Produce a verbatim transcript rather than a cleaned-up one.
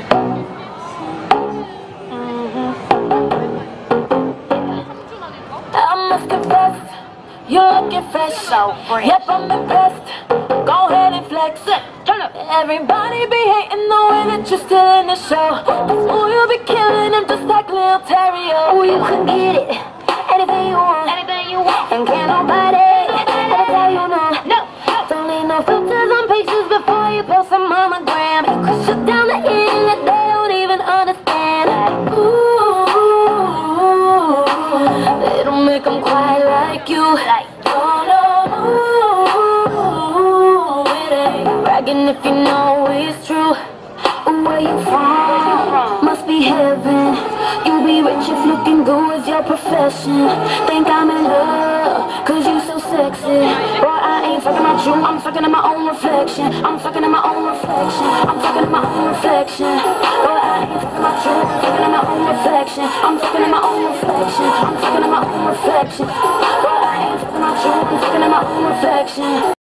I must confess, you're looking fresh. So fresh. Yep, I'm impressed. Go ahead and flex. Turn up. Everybody be hating the way that you're still in the show. Ooh, you'll be killing them just like Lil Terrio. Ooh, you can get it. Anything you want. Anything you want. And can't nobody ever tell you no. No. Don't need no filters on pictures before you post them on the gram. You could shut down the internet, they don't even understand. Ooh, they don't make them quite like you. Like, oh no, it ain't bragging if you know it's true. Where you from? Must be heaven. You be rich if looking good is your profession. Think I'm in love, cause you so sexy. Boy, I ain't fucking about you, I'm fucking in my own reflection. I'm fucking in my own reflection. I'm fucking in my own reflection. Boy, I ain't fucking about you, I'm fucking in my own reflection. I'm fucking in my own reflection. I'm fucking in my own reflection. Boy, I ain't fucking about you, I'm fucking in my own reflection.